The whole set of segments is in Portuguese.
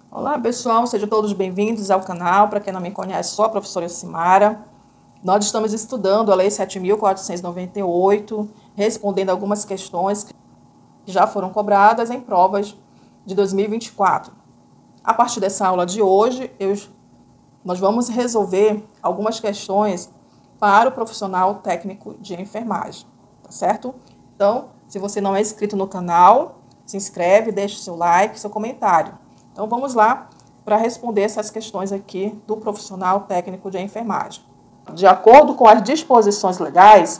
Olá pessoal, sejam todos bem-vindos ao canal. Para quem não me conhece, sou a professora Simara. Nós estamos estudando a Lei 7.498, respondendo algumas questões que já foram cobradas em provas de 2024. A partir dessa aula de hoje, nós vamos resolver algumas questões para o profissional técnico de enfermagem, tá certo? Então, se você não é inscrito no canal, se inscreve, deixa o seu like, seu comentário. Então, vamos lá para responder essas questões aqui do profissional técnico de enfermagem. De acordo com as disposições legais,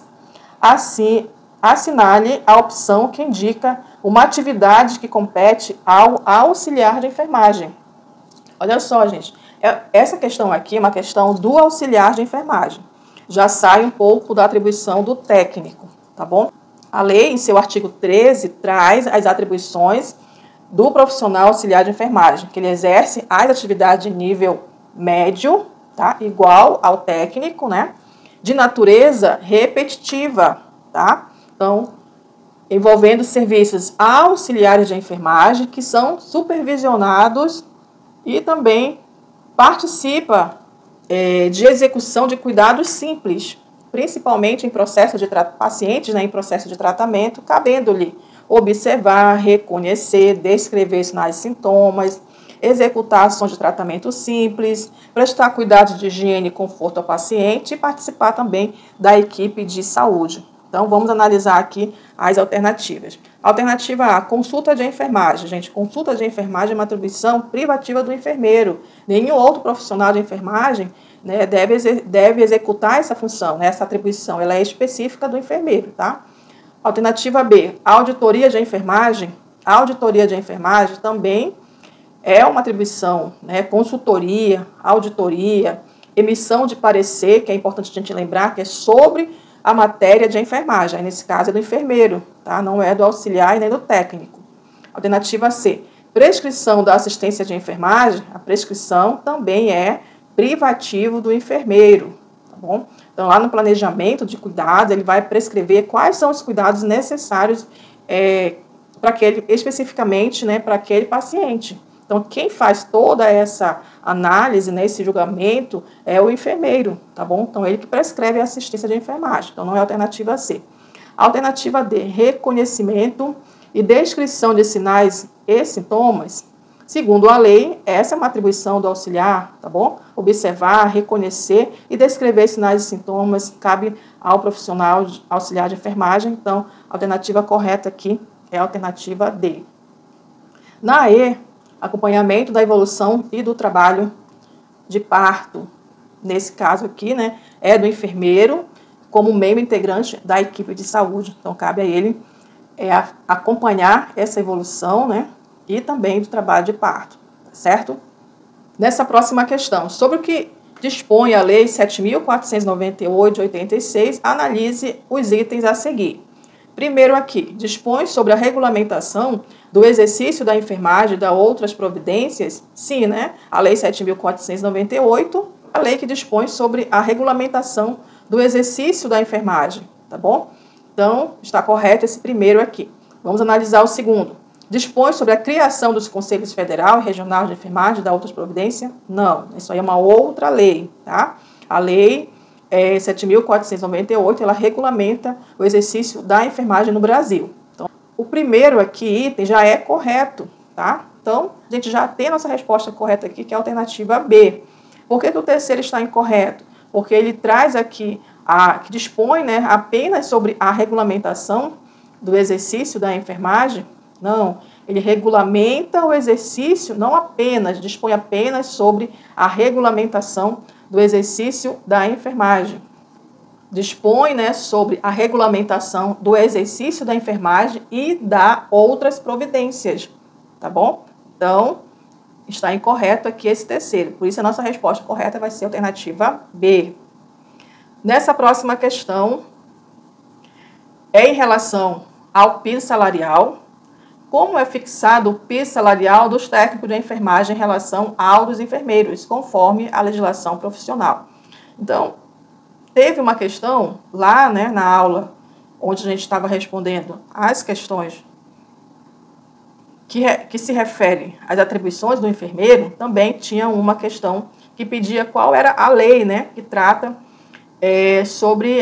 assinale a opção que indica uma atividade que compete ao auxiliar de enfermagem. Olha só, gente, essa questão aqui é uma questão do auxiliar de enfermagem. Já sai um pouco da atribuição do técnico, tá bom? A lei, em seu artigo 13, traz as atribuições do profissional auxiliar de enfermagem, que ele exerce as atividades de nível médio, tá? Igual ao técnico, né? De natureza repetitiva, tá? Então, envolvendo serviços auxiliares de enfermagem, que são supervisionados e também participa de execução de cuidados simples, principalmente em processo de pacientes, né, em processo de tratamento, cabendo-lhe observar, reconhecer, descrever sinais e sintomas, executar ações de tratamento simples, prestar cuidados de higiene e conforto ao paciente e participar também da equipe de saúde. Então, vamos analisar aqui as alternativas. Alternativa A, consulta de enfermagem. Gente, consulta de enfermagem é uma atribuição privativa do enfermeiro. Nenhum outro profissional de enfermagem, né, deve executar essa função, né, essa atribuição. Ela é específica do enfermeiro, tá? Alternativa B, auditoria de enfermagem. A auditoria de enfermagem também é uma atribuição, né, consultoria, auditoria, emissão de parecer, que é importante a gente lembrar que é sobre a matéria de enfermagem. Aí, nesse caso, é do enfermeiro, tá? Não é do auxiliar e nem do técnico. Alternativa C, prescrição da assistência de enfermagem. A prescrição também é privativo do enfermeiro, tá bom? Então, lá no planejamento de cuidados, ele vai prescrever quais são os cuidados necessários para aquele, especificamente, né, para aquele paciente. Então, quem faz toda essa análise, né, esse julgamento, é o enfermeiro, tá bom? Então, ele que prescreve a assistência de enfermagem. Então, não é a alternativa C. A alternativa D, reconhecimento e descrição de sinais e sintomas. Segundo a lei, essa é uma atribuição do auxiliar, tá bom? Observar, reconhecer e descrever sinais e sintomas cabe ao profissional auxiliar de enfermagem. Então, a alternativa correta aqui é a alternativa D. Na E, acompanhamento da evolução e do trabalho de parto. Nesse caso aqui, né, é do enfermeiro como membro integrante da equipe de saúde. Então, cabe a ele acompanhar essa evolução, né, e também do trabalho de parto, certo? Nessa próxima questão, sobre o que dispõe a Lei 7.498 de 86, analise os itens a seguir. Primeiro aqui, dispõe sobre a regulamentação do exercício da enfermagem e das outras providências? Sim, né? A Lei 7.498, a lei que dispõe sobre a regulamentação do exercício da enfermagem, tá bom? Então, está correto esse primeiro aqui. Vamos analisar o segundo. Dispõe sobre a criação dos Conselhos Federal e Regional de Enfermagem e da outras providências? Não, isso aí é uma outra lei, tá? A lei 7.498, ela regulamenta o exercício da enfermagem no Brasil. Então, o primeiro aqui, item, já é correto, tá? Então, a gente já tem a nossa resposta correta aqui, que é a alternativa B. Por que o terceiro está incorreto? Porque ele traz aqui, que dispõe, né, apenas sobre a regulamentação do exercício da enfermagem. Não, ele regulamenta o exercício, não apenas, dispõe apenas sobre a regulamentação do exercício da enfermagem. Dispõe, né, sobre a regulamentação do exercício da enfermagem e da outras providências, tá bom? Então, está incorreto aqui esse terceiro, por isso a nossa resposta correta vai ser a alternativa B. Nessa próxima questão, é em relação ao piso salarial. Como é fixado o piso salarial dos técnicos de enfermagem em relação ao dos enfermeiros, conforme a legislação profissional? Então, teve uma questão lá, né, na aula, onde a gente estava respondendo as questões que se refere às atribuições do enfermeiro, também tinha uma questão que pedia qual era a lei, né, que trata sobre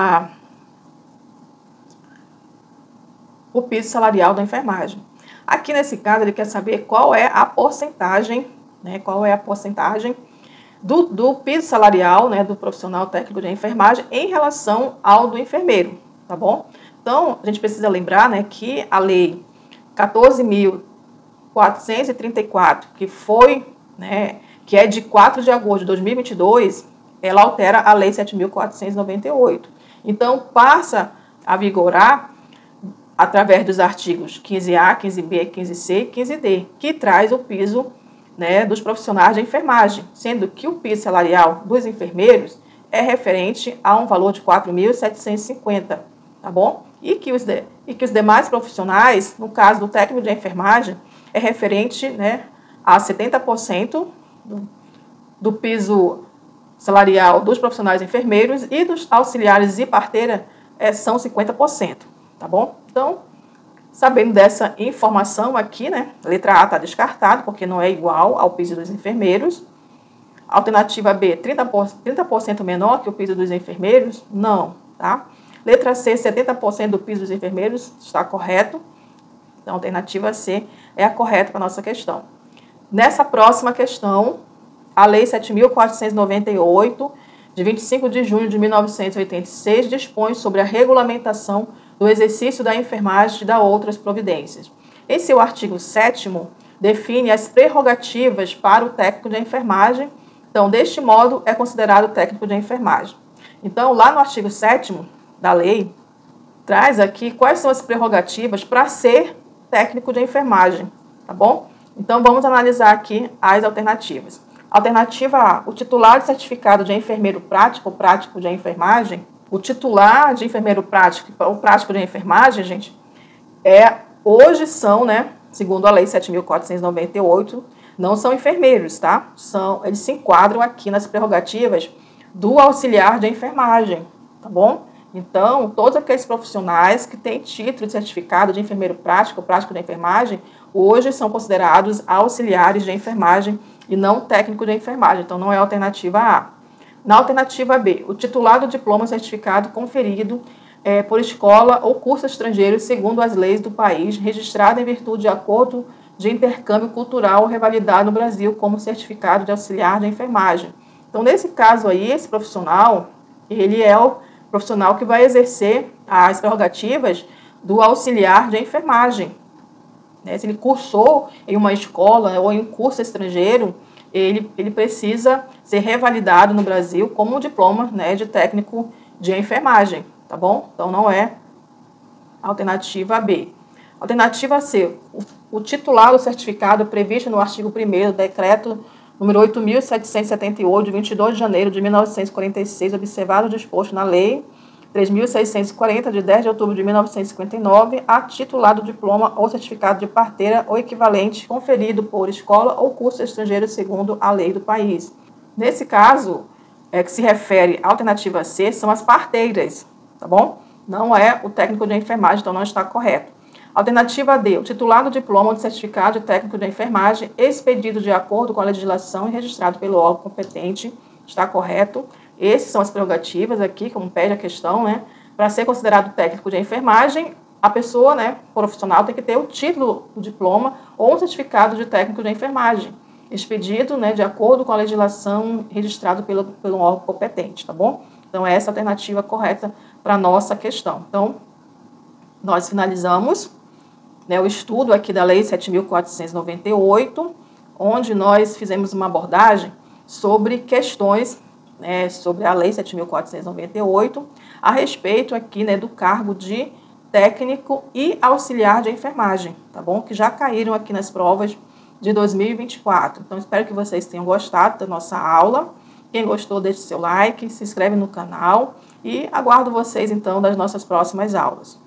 o piso salarial da enfermagem. Aqui, nesse caso, ele quer saber qual é a porcentagem, né, qual é a porcentagem do piso salarial, né, do profissional técnico de enfermagem em relação ao do enfermeiro, tá bom? Então, a gente precisa lembrar, né, que a lei 14.434, que é de 4 de agosto de 2022, ela altera a lei 7.498. Então, passa a vigorar através dos artigos 15A, 15B, 15C e 15D, que traz o piso, né, dos profissionais de enfermagem, sendo que o piso salarial dos enfermeiros é referente a um valor de 4.750, tá bom? E que os demais profissionais, no caso do técnico de enfermagem, é referente, né, a 70% do piso salarial dos profissionais enfermeiros, e dos auxiliares e parteira são 50%, tá bom? Então, sabendo dessa informação aqui, né, a letra A está descartada, porque não é igual ao piso dos enfermeiros. Alternativa B, 30% menor que o piso dos enfermeiros? Não, tá? Letra C, 70% do piso dos enfermeiros, está correto. Então, a alternativa C é a correta para a nossa questão. Nessa próxima questão, a Lei 7.498, de 25 de junho de 1986, dispõe sobre a regulamentação do exercício da enfermagem e da outras providências. Em seu artigo 7º, define as prerrogativas para o técnico de enfermagem. Então, deste modo, é considerado técnico de enfermagem. Então, lá no artigo 7º da lei, traz aqui quais são as prerrogativas para ser técnico de enfermagem, tá bom? Então, vamos analisar aqui as alternativas. Alternativa A, o titular de certificado de enfermeiro prático ou prático de enfermagem. O titular de enfermeiro prático ou prático de enfermagem, gente, hoje são, né, segundo a lei 7.498, não são enfermeiros, tá? Eles se enquadram aqui nas prerrogativas do auxiliar de enfermagem, tá bom? Então, todos aqueles profissionais que têm título de certificado de enfermeiro prático ou prático de enfermagem, hoje são considerados auxiliares de enfermagem e não técnico de enfermagem. Então, não é a alternativa A. Na alternativa B, o titular do diploma certificado conferido por escola ou curso estrangeiro segundo as leis do país, registrado em virtude de acordo de intercâmbio cultural revalidado no Brasil como certificado de auxiliar de enfermagem. Então, nesse caso aí, esse profissional, ele é o profissional que vai exercer as prerrogativas do auxiliar de enfermagem. Se ele cursou em uma escola ou em um curso estrangeiro, ele precisa ser revalidado no Brasil como um diploma, né, de técnico de enfermagem, tá bom? Então, não é a alternativa B. Alternativa C, o titular do certificado previsto no artigo 1º do decreto número 8.778, de 22 de janeiro de 1946, observado o disposto na lei 3.640, de 10 de outubro de 1959, a titular do diploma ou certificado de parteira ou equivalente conferido por escola ou curso estrangeiro segundo a lei do país. Nesse caso, que se refere à alternativa C, são as parteiras, tá bom? Não é o técnico de enfermagem, então não está correto. Alternativa D, o titular do diploma ou de certificado de técnico de enfermagem, expedido de acordo com a legislação e registrado pelo órgão competente, está correto. Essas são as prerrogativas aqui, como pede a questão, né? Para ser considerado técnico de enfermagem, a pessoa, né, profissional, tem que ter o título do diploma ou um certificado de técnico de enfermagem, expedido, né, de acordo com a legislação, registrado pelo órgão competente, tá bom? Então, essa é a alternativa correta para a nossa questão. Então, nós finalizamos, né, o estudo aqui da Lei 7.498, onde nós fizemos uma abordagem sobre questões, né, sobre a Lei 7.498, a respeito aqui, né, do cargo de técnico e auxiliar de enfermagem, tá bom? Que já caíram aqui nas provas de 2024. Então, espero que vocês tenham gostado da nossa aula. Quem gostou, deixe seu like, se inscreve no canal e aguardo vocês, então, das nossas próximas aulas.